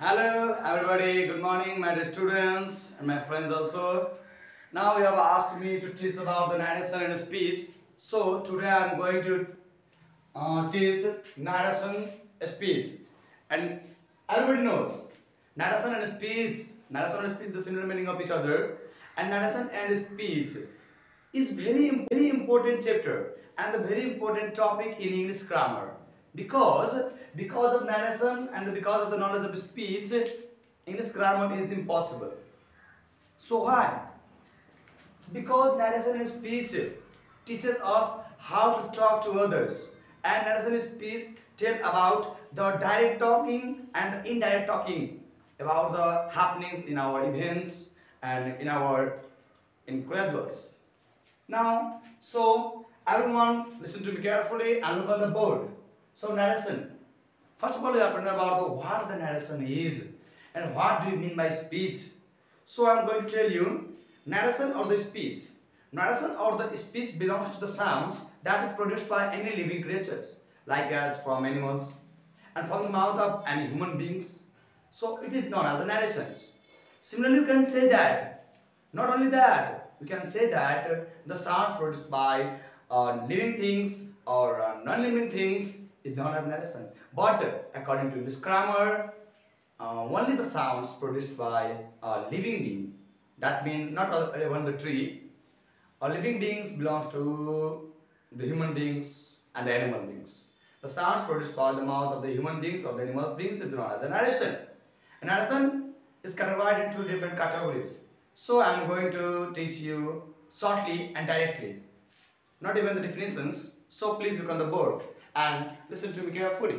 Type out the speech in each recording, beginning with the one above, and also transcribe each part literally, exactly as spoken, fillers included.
Hello everybody, good morning my dear students and my friends also. Now you have asked me to teach about the narration and speech. So today I am going to uh, teach narration speech. And everybody knows narration and speech, narration and speech the similar meaning of each other. And narration and speech is very very important chapter and a very important topic in English grammar because because of narration and because of the knowledge of speech English grammar is impossible. So why? Because narration and speech teaches us how to talk to others, and narration and speech tell about the direct talking and the indirect talking about the happenings in our events and in our incredibles. Now, so everyone listen to me carefully and look on the board. So narration. First of all, you have to know about the, what the narration is and what do you mean by speech. So I am going to tell you narration or the speech. Narration or the speech belongs to the sounds that is produced by any living creatures, like as from animals and from the mouth of any human beings. So it is known as the narrations. Similarly, you can say that. Not only that, we can say that uh, the sounds produced by uh, living things or uh, non-living things is known as narration. But uh, according to this grammar, uh, only the sounds produced by a living being, that means not even the tree, or living beings belong to the human beings and the animal beings. The sounds produced by the mouth of the human beings or the animal beings is known as the narration. And narration is categorized into different categories. So I am going to teach you shortly and directly, not even the definitions. So please look on the board and listen to me carefully.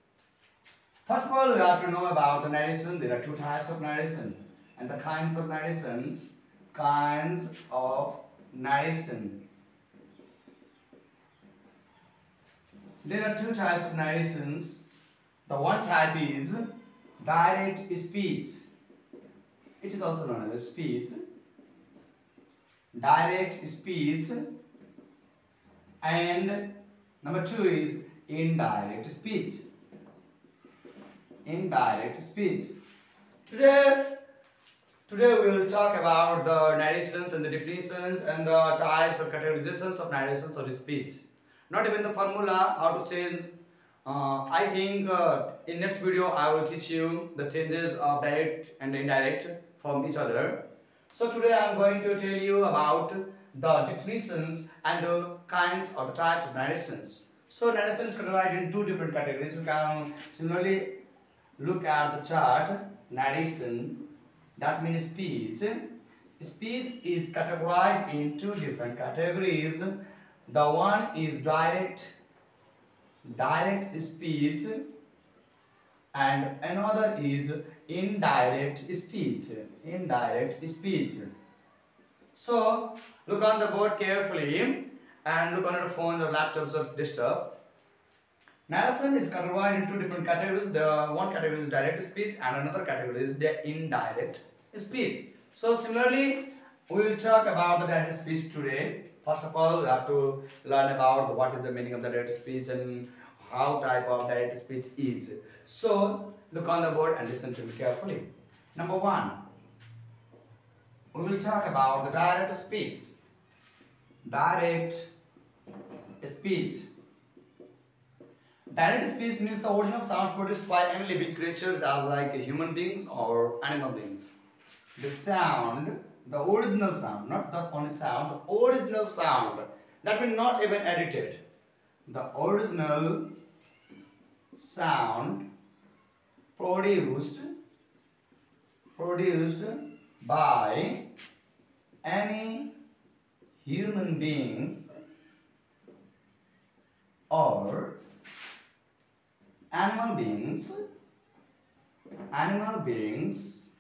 First of all, we have to know about the narration. There are two types of narration and the kinds of narrations. Kinds of narration. There are two types of narrations. The one type is direct speech. It is also known as speech. Direct speech. And number two is indirect speech. Indirect speech. Today, today we will talk about the narrations and the definitions and the types or categorizations of narrations or speech. Not even the formula, how to change. Uh, I think uh, in next video I will teach you the changes of direct and indirect from each other. So today I am going to tell you about the definitions and the kinds or the types of narrations. So narration is categorized in two different categories. You can similarly look at the chart. Narration, that means speech. Speech is categorized in two different categories. The one is direct, direct speech, and another is indirect speech. Indirect speech. So look on the board carefully and look on your phone or laptops or desktop. Narration is categorized into different categories. The one category is direct speech and another category is the indirect speech. So similarly, we will talk about the direct speech today. First of all, we have to learn about what is the meaning of the direct speech and how type of direct speech is. So look on the board and listen to me carefully. Number one, we will talk about the direct speech. Direct speech. Direct speech means the original sounds produced by any living creatures as like human beings or animal beings. The sound, the original sound, not the only sound, the original sound, that means not even edited. The original sound produced, produced by any human beings or animal beings, animal beings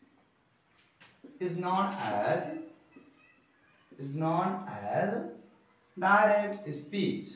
is known as is known as direct speech.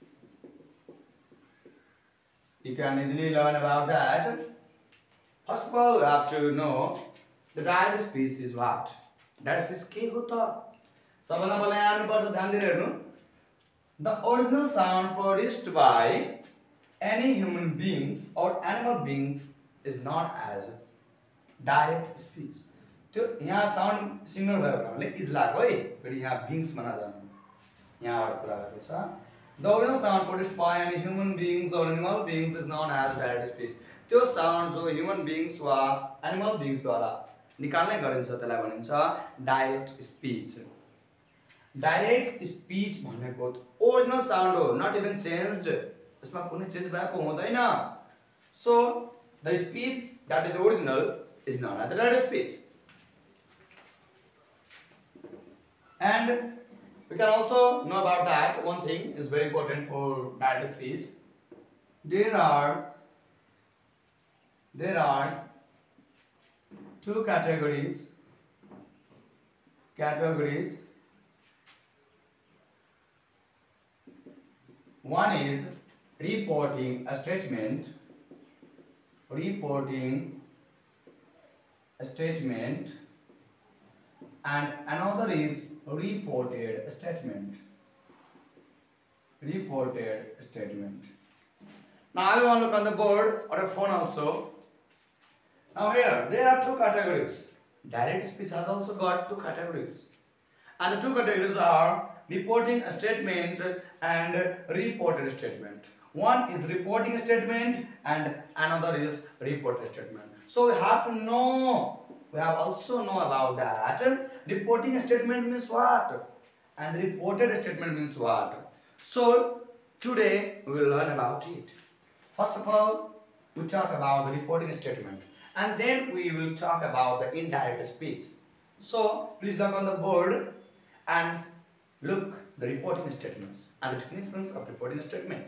You can easily learn about that. First of all, you have to know the direct speech is what? Direct speech के होता? सबैभन्दा पहिला यहाँ आउनुपर्छ, ध्यान दिएर हेर्नु. The original sound produced by any human beings or animal beings is known as direct speech. त्यो यहाँ साउन्ड सिग्नल भयो भने इज लाग्यो है, फेरि यहाँ बिङ्स भन्न जानु यहाँबाट कुरा गरेको छ. The original sound produced by any human beings or animal beings is known as direct speech. त्यो साउन्ड जो ह्युमन बिङ्स वा एनिमल बिङ्सद्वारा निकाल्ने गरिन्छ त्यसलाई भनिन्छ डाइरेक्ट स्पीच. डाइरेक्ट स्पीच भनेको ओरिजिनल साउन्ड हो, नट इभन चेन्ज्ड. यसमा कुनै चेन्ज भएको हुँदैन. So the speech that is original is known as the direct speech. And we can also know about that one thing is very important for direct speech. There are there are two categories categories one is reporting a statement reporting a statement and another is reported statement reported statement. Now I want to look on the board or a phone also. Now here there are two categories. Direct speech has also got two categories, and the two categories are reporting a statement and reported statement. One is reporting a statement and another is reported statement. So we have to know, we have also know about that. Reporting a statement means what? And reported statement means what? So today we will learn about it. First of all, we talk about the reporting statement and then we will talk about the indirect speech. So please look on the board and look the reporting statements and the definitions of reporting statement.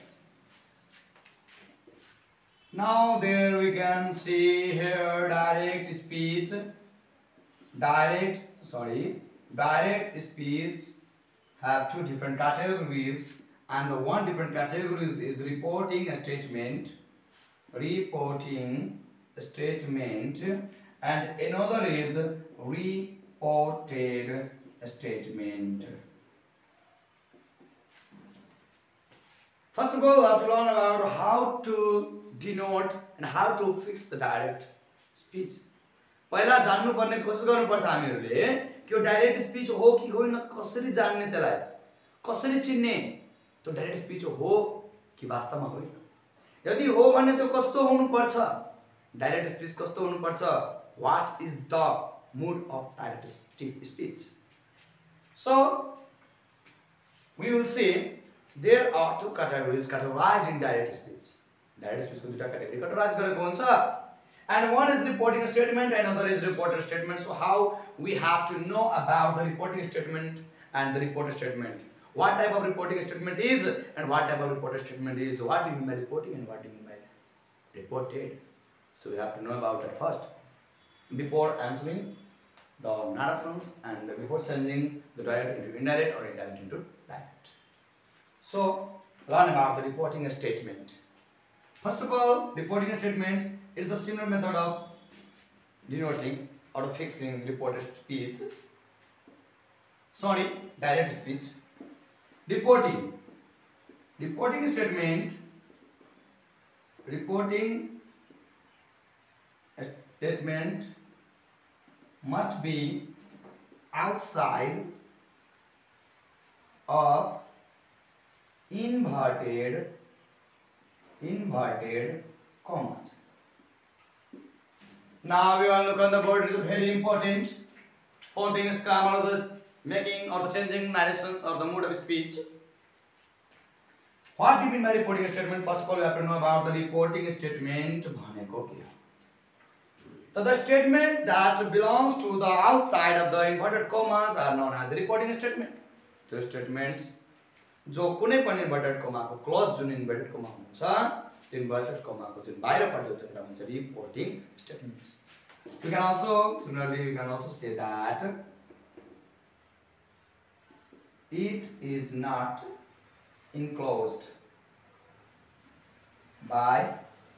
Now there we can see here direct speech. Direct, sorry, direct speech have two different categories, and the one different categories is reporting a statement, reporting a statement, and another is reported statement. First of all, we have to learn about how to denote and how to fix the direct speech. पहिला जान्नु पर्ने कोसिस गर्नुपर्छ हामीहरुले कि यो direct speech हो कि होइन, कसरी जान्ने त्यसलाई, कसरी चिन्ने त्यो डाइरेक्ट स्पीच हो कि वास्तवमा होइन. यदि हो भने त्यो कस्तो हुनुपर्छ, डाइरेक्ट स्पीच कस्तो हुनुपर्छ, what is the mood of direct speech. So we will see there are two categories categorized in direct speech. Direct speech को दुईटा category categorized गरेको हुन्छ, and one is reporting a statement and another is reported statement. So how we have to know about the reporting statement and the reported statement, what type of reporting statement is and what type of reported statement is, what do you mean by reporting and what do you mean by reported. So we have to know about that first before answering the narrations and before changing the direct into indirect or indirect into direct. So learn about the reporting statement. First of all, reporting statement is the similar method of denoting or fixing reported speech. Sorry, direct speech. Reporting. Reporting statement. Reporting statement must be outside of inverted inverted commas. Now we want to look on the board. It is very important. Four things: grammar of the making or the changing narrations or the mood of speech. What do you mean by reporting statement? First of all, we have to know about the reporting statement. So the statement that belongs to the outside of the inverted commas are known as the reporting statement. The statements जो कुनै पनि inverted कमाको close जुन inverted comma हुन्छ त्यो inverted कमाको जुन बाहिर पड्यो त्यसलाई भन्छ reporting statements. We can also similarly we can also say that it is not enclosed by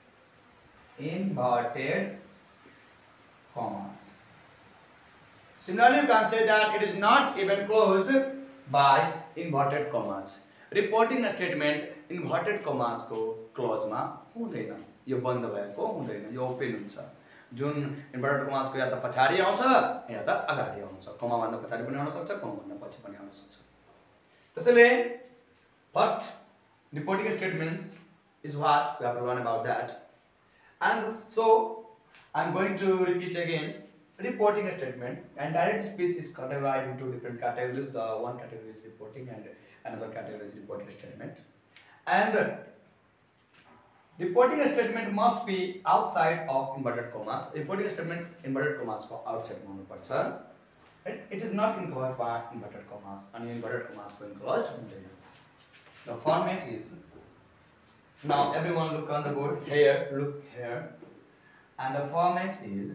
inverted commas. Similarly, you can say that it is not even closed by inverted commas. Reporting a statement inverted commas को close मा हुँदैन. यो बन्द भएको हुँदैन, यो open हुन्छ। जुन inverted कमासको या त पछाडि आउँछ या त अगाडि आउँछ, कमा भन्दा पछाडि पनि आउन सक्छ, कमा भन्दा पछि पनि आउन सक्छ। त्यसैले first reporting statements is what we have to learn about that. And so I'm going to repeat again. Reporting statement and direct speech is categorized into different categories. The one category is reporting and another category is reporting statement. And the reporting statement must be outside of inverted commas. Reporting statement inverted commas को outside हुनु पर्छ. It is not enclosed by inverted commas. अनि inverted commas को enclosed हुँदैन. The format is, now everyone look on the board here, look here, and the format is,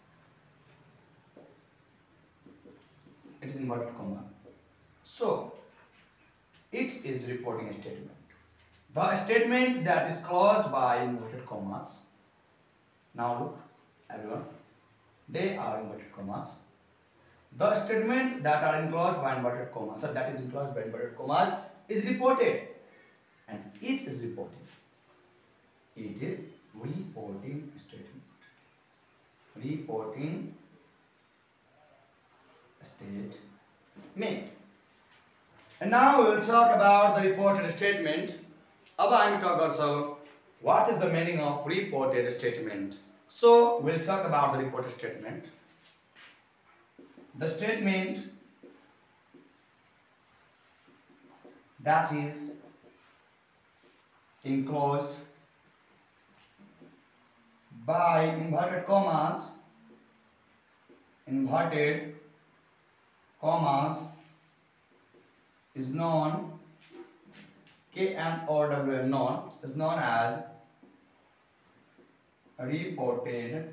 it is inverted comma. So it is reporting statement. The statement that is closed by inverted commas. Now look, everyone, they are inverted commas. The statement that are enclosed by inverted commas, so that is enclosed by inverted commas, is reported, and it is reporting. It is reporting statement. Reporting statement. And now we will talk about the reported statement. अब हामी talk गर्छौं what is the meaning of reported statement. So we will talk about the reported statement. The statement that is enclosed by inverted commas, inverted commas is known, K N O W N, known, is known as reported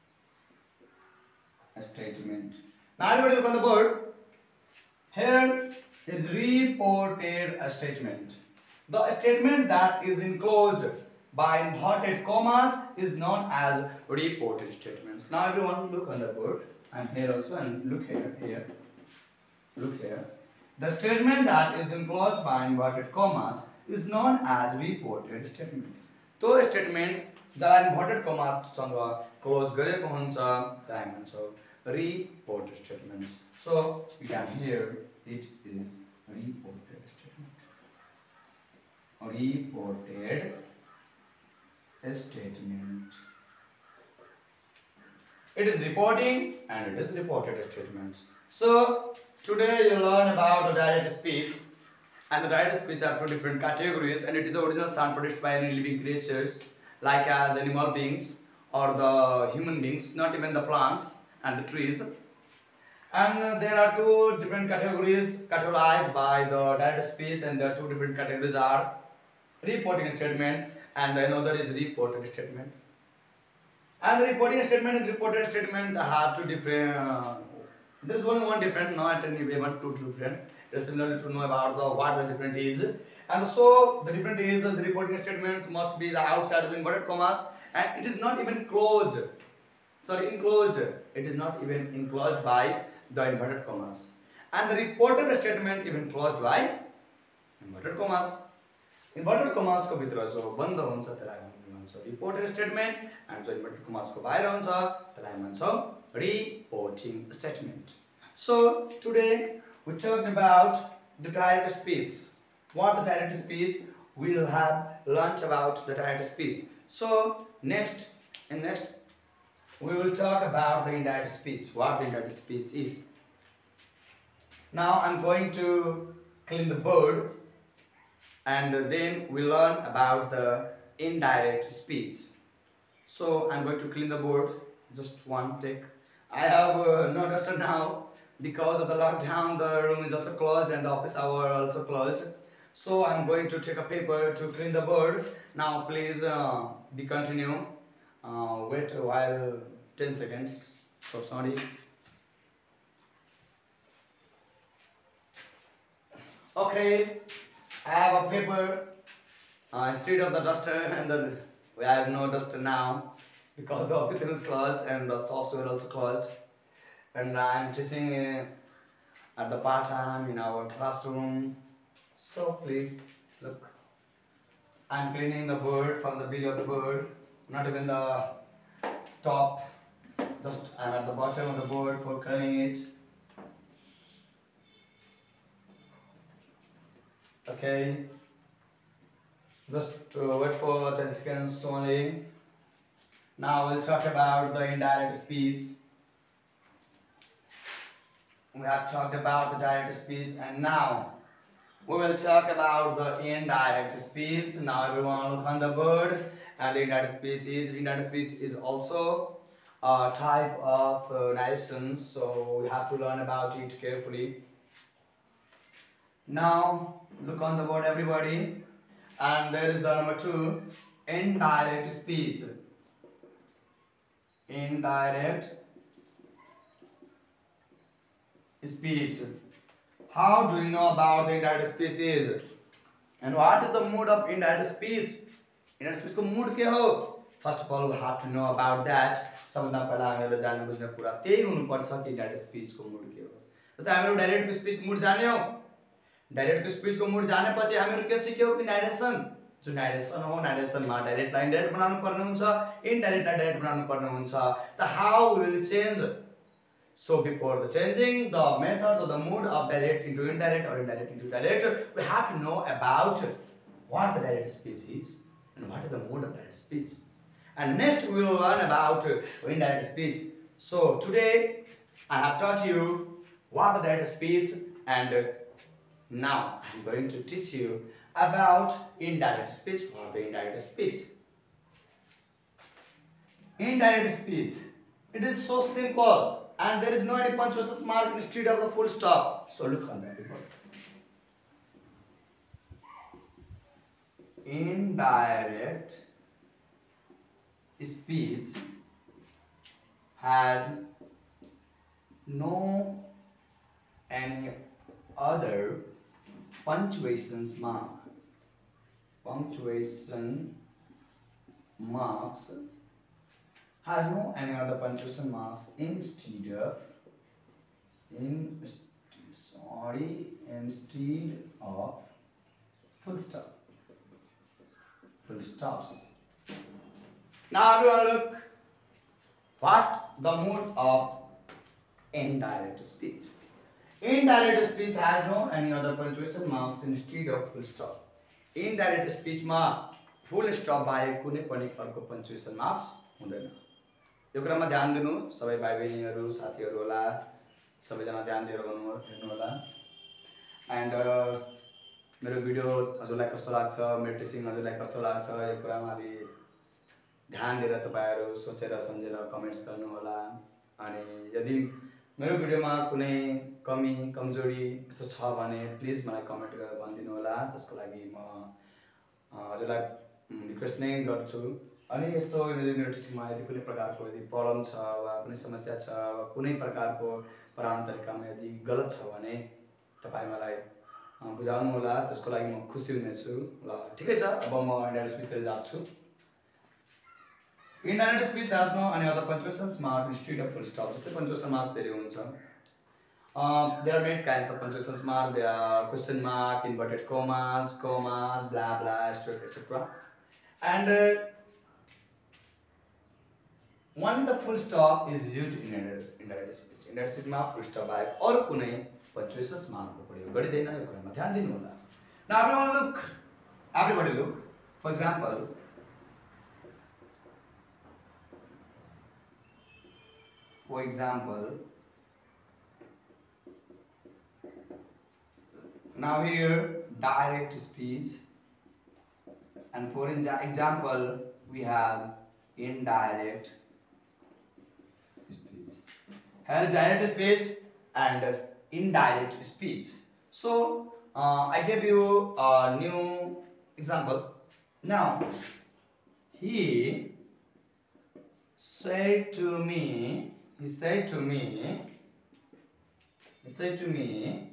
statement. Now everybody look on the board. Here is reported statement. The statement that is enclosed by inverted commas is known as reported statements. Now everyone look on the board, and here also, and look here, here, look here. The statement that is enclosed by inverted commas is known as reported statement. तो statement जहाँ inverted commas सँग close गरेको हुन्छ त्यसलाई भन्छौं reported statements. So you can hear it is reported statement. Reported statement. It is reporting and it is reported statements. So today you learn about the direct speech, and the direct speech have two different categories, and it is the original sound produced by any living creatures like as animal beings or the human beings, not even the plants and the trees. And uh, there are two different categories categorized by the direct speech, and the two different categories are reporting statement and another is reported statement. And the reporting statement and reported statement have two different. Uh, there is only one different, not even two different. It is similar to know about the what the different is. And so the different is uh, the reporting statements must be the outside of the inverted commas, and it is not even closed. Sorry, enclosed. It is not even enclosed by the inverted commas. And the reported statement even closed by inverted commas. Inverted commas को भित्र जो बन्द हुन्छ त्यसलाई भन्छौं reported statement, and जो inverted commas को बाहिर हुन्छ त्यसलाई भन्छौं reporting statement. So today we talked about the direct speech. What the direct speech, we will have learnt about the direct speech. So next, in next we will talk about the indirect speech. What the indirect speech is. Now I'm going to clean the board, and then we learn about the indirect speech. So I'm going to clean the board. Just one take. I have uh, no duster now because of the lockdown. The room is also closed and the office hour also closed. So I'm going to take a paper to clean the board. Now please uh, be continue. Uh, wait a while, ten seconds. So sorry. Okay, I have a paper uh, instead of the duster, and then we have no duster now because the office is closed and the shops were also closed. And I'm teaching uh, at the part time in our classroom. So please look. I'm cleaning the board from the below the board not even the top, just I'm at the bottom of the board for coloring it. Okay, just uh, wait for ten seconds only. Now we'll talk about the indirect speech. We have talked about the direct speech, and now we will talk about the indirect speech. Now everyone look on the board, and the indirect speech is indirect speech is also a type of uh, narration, so we have to learn about it carefully. Now look on the board, everybody, and there is the number two, indirect speech. Indirect speech. How do you know about the indirect speech is? And what is the mood of indirect speech? Indirect speech को mood के हो? First of all, we have to know about that. सबभन्दा पहिला हामीलाई जान्नु बुझ्ने कुरा त्यही हुनुपर्छ कि indirect speech को mood के हो. जस्तै हामीहरू direct को speech mood जान्यौ. Direct को speech को mood जानेपछि हामीहरू के सिक्यौ कि narration. जो narration हो, narration मा direct लाई indirect बनाउनु पर्ने हुन्छ, indirect लाई direct बनाउनु पर्ने हुन्छ. The how will change. So before the changing the methods or the mood of direct into indirect or indirect into direct, we have to know about what the direct speech is and what is the mode of direct speech. And next we will learn about indirect speech. So today I have taught you what the direct speech, and now I am going to teach you about indirect speech or the indirect speech. Indirect speech, it is so simple. And there is no any punctuation mark instead of the full stop. So look on that people. Indirect speech has no any other punctuation mark. Punctuation marks has no any other punctuation marks instead of in sorry instead of full stop. Full stops. Now everyone look what the mode of indirect speech. Indirect speech has no any other punctuation marks instead of full stop. Indirect speech मा full stop बाहेक कुनै पनि अर्को punctuation marks हुँदैन. यो कुरामा ध्यान दिनु सबै भाइ बहिनीहरु साथीहरु होला सबैजना ध्यान दिएर गर्नु हेर्नु होला. एन्ड मेरो भिडियो हजुरलाई कस्तो लाग्छ, मेरो टिचिङ हजुरलाई कस्तो लाग्छ, यो कुरामा अलि ध्यान दिएर तपाईहरु सोचेर सम्झेर कमेन्ट्स गर्नु होला. अनि यदि मेरो भिडियोमा कुनै कमी कमजोरी यस्तो छ भने प्लिज मलाई कमेन्ट गरेर भनिदिनु होला. त्यसको लागि म हजुरलाई रिक्वेस्ट नै गर्छु. अनि यस्तो मेरो टिचिङमा यदि कुनै प्रकारको यदि प्रब्लम छ वा कुनै समस्या छ वा कुनै प्रकारको पढाउने तरिकामा यदि गलत छ भने तपाई मलाई बुझाउनु होला. त्यसको लागि म खुसी हुनेछु. ल ठिकै छ, अब म इन्डाइरेक्ट स्पिचतिर जान्छु. Indirect speech has no any other punctuation mark instead of full stop. जस्तै punctuation marks धेरै हुन्छ. Uh, there are many kinds of punctuation marks. There are question mark, inverted commas, commas, blah blah, asterisk, et cetera. And uh, when the full stop is used in indirect, indirect speech, indirect speech मा full stop बाहेक अरु कुनै punctuation mark को प्रयोग गरिदैन. यो कुरामा ध्यान दिनु होला. Now everyone look, everybody look. For example, for example, now here direct speech, and for example we have indirect speech. Here direct speech and indirect speech. So uh, I gave you a new example. Now he said to me, he said to me, he said to me,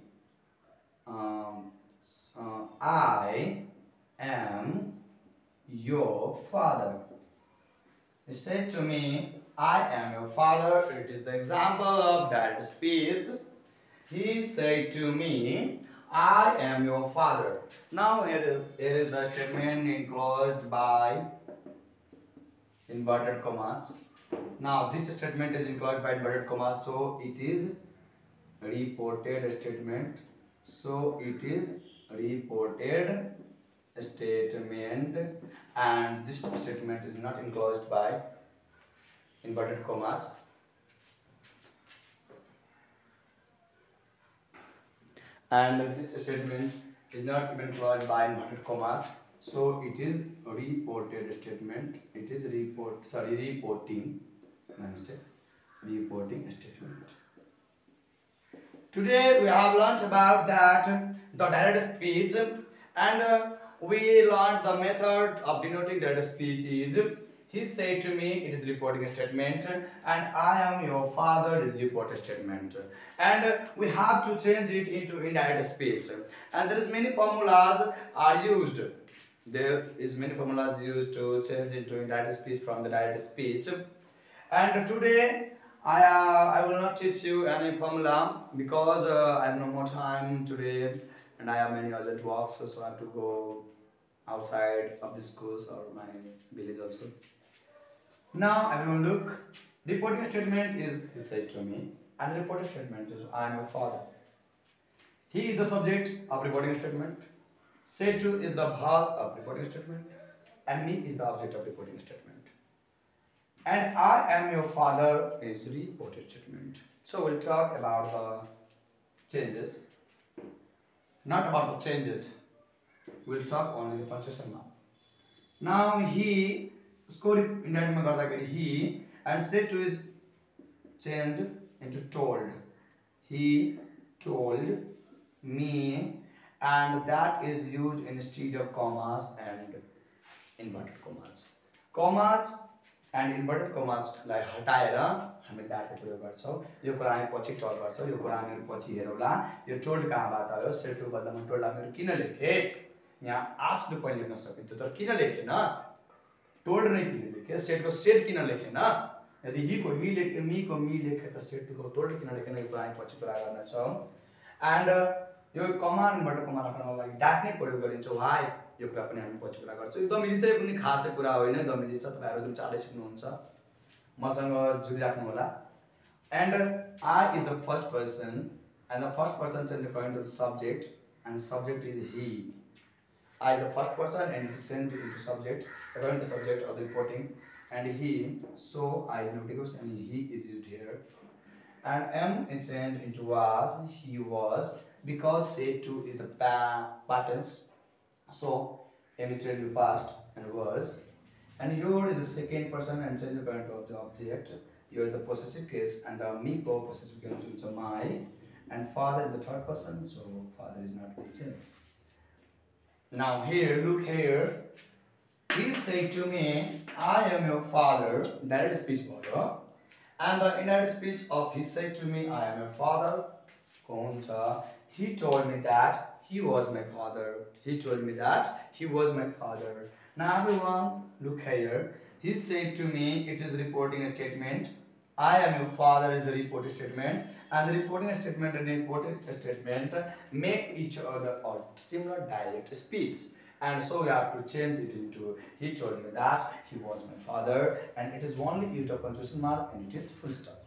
um, uh, I am your father. He said to me, I am your father. It is the example of direct speech. He said to me, I am your father. Now here, here is the statement enclosed by inverted commas. Now this statement is enclosed by inverted commas, so it is reported statement. So it is reported statement, and this statement is not enclosed by inverted commas. And this statement is not even enclosed by inverted commas, so it is reported statement. It is report sorry reporting my mistake reporting statement. Today we have learnt about that the direct speech, and uh, we learned the method of denoting direct speech is he said to me, it is reporting statement, and I am your father is report statement, and uh, we have to change it into indirect speech, and there is many formulas are used. There is many formulas used to change into indirect speech from the direct speech. And today I uh, I will not teach you any formula because uh, I have no more time today, and I have many urgent works, so I have to go outside of the schools or my village also. Now everyone look, reporting statement is he said to me, and the reporting statement is I am your father. He is the subject of reporting statement. Said to is the verb of reporting statement, and me is the object of reporting statement. And I am your father is reported statement. So we'll talk about the changes, not about the changes. We'll talk only the punctuation now. Now he score indirect में गर्दाखेरि he and said to is changed into told. He told me, and that is used instead of commas and inverted commas. Commas and inverted commas लाई हटाएर हामी that को प्रयोग गर्छौं. यो कुरा हामी पछि टल गर्छौं. यो कुरा हामी पछि हेरौला. यो told कहाँबाट आयो? सेट टु बदलामा told हामी किन लेखे? यहाँ asked पनि लेख्न सकिन्थ्यो तर किन लेखेन? told नै किन लेखे? सेट को सेट किन लेखेन? यदि ही को ही लेखे, मी को मी लेखे त सेट को told किन लेखेन? यो कुरा हामी पछि कुरा गर्न छौं. And यो कमा इन्भर्टेड कमा राख्नको लागि that नै प्रयोग गरिन्छ. why? यो कुरा पनि हामी पछि कुरा गर्छौं. यो दमिति चाहिँ कुनै खासै कुरा होइन. दमिति छ तपाईहरु जुन चाँडै सिक्नुहुन्छ. मसँग जुडिराख्नु होला. And I is the first person, and the first person change according to the subject, and subject is he. I is the first person and it is changed into subject according to subject of the reporting, and he, so I is noticed and he is used here. And M is changed into was, he was, because said to is the pa patterns, so M is changed to past and was. And your is the second person and change according to the object. You are the possessive case, and the me co possessive case is my, and father is the third person, so father is not changed. Now here, look here. He said to me, I am your father, direct speech order. And the indirect speech of he said to me, I am your father. He told me that he was my father. He told me that he was my father. Now everyone, look here. He said to me, it is reporting a statement. I am your father is the reporting statement. And the reporting statement and reported statement make each other a similar direct speech. And so we have to change it into he told me that he was my father, and it is only used of punctuation mark and it is full stop.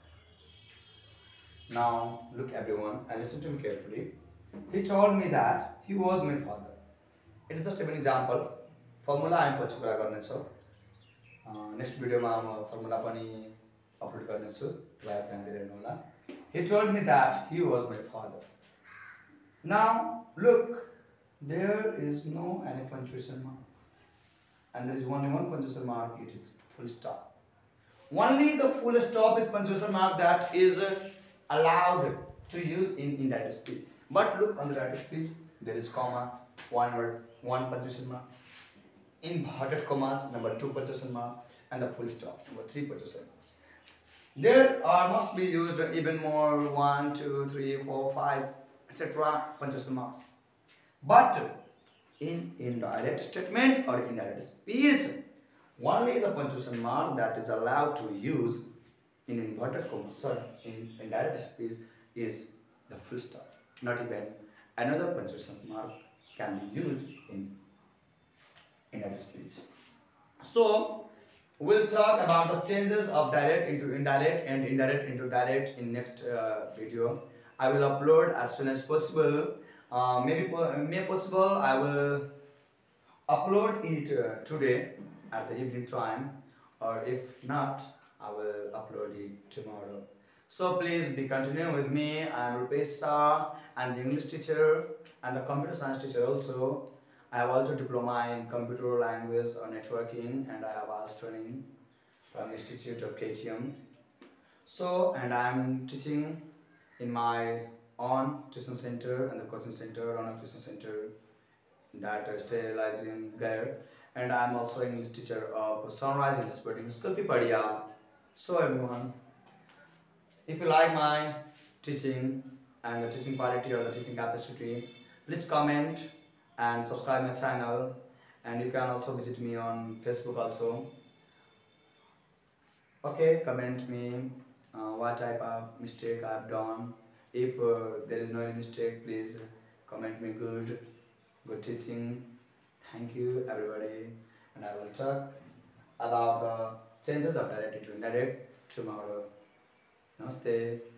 Now look everyone and listen to me carefully. He told me that he was my father. It is just an example. Formula I am पछि कुरा गर्ने छौ. Next video मा म formula पनि upload गर्ने छु. तपाईहरु ध्यान दिएर हेर्नु होला. He told me that he was my father. Now look, there is no any punctuation mark, and there is only one punctuation mark. It is full stop. Only the full stop is punctuation mark that is allowed to use in indirect speech. But look on the direct speech, there is comma, one word, one punctuation mark, inverted commas, number two punctuation mark, and the full stop, number three punctuation marks. There are must be used even more one, two, three, four, five, et cetera punctuation marks. But in indirect statement or indirect speech, only the punctuation mark that is allowed to use in inverted comma, sorry, in indirect speech is the full stop. Not even another punctuation mark can be used in indirect speech. So We'll talk about the changes of direct into indirect and indirect into direct in next uh, video. I will upload as soon as possible. Uh, maybe may possible I will upload it uh, today at the evening time, or if not, I will upload it tomorrow. So please be continuing with me. I am Rupesh Shah, and the English teacher and the computer science teacher also. I have also diploma in computer language or networking, and I have also training from the Institute of K T M. So, and I am teaching in my own tuition center and the coaching center, on a tuition center that uh, stay in there, and I am also English teacher of Sunrise English Boarding School Pipadia. So everyone, if you like my teaching and the teaching quality or the teaching capacity, please comment and subscribe my channel, and you can also visit me on Facebook also. Okay, comment me uh, what type of mistake I've done. If uh, there is no any mistake, please comment me good, good teaching. Thank you everybody, and I will talk about the changes of direct to indirect tomorrow. Namaste.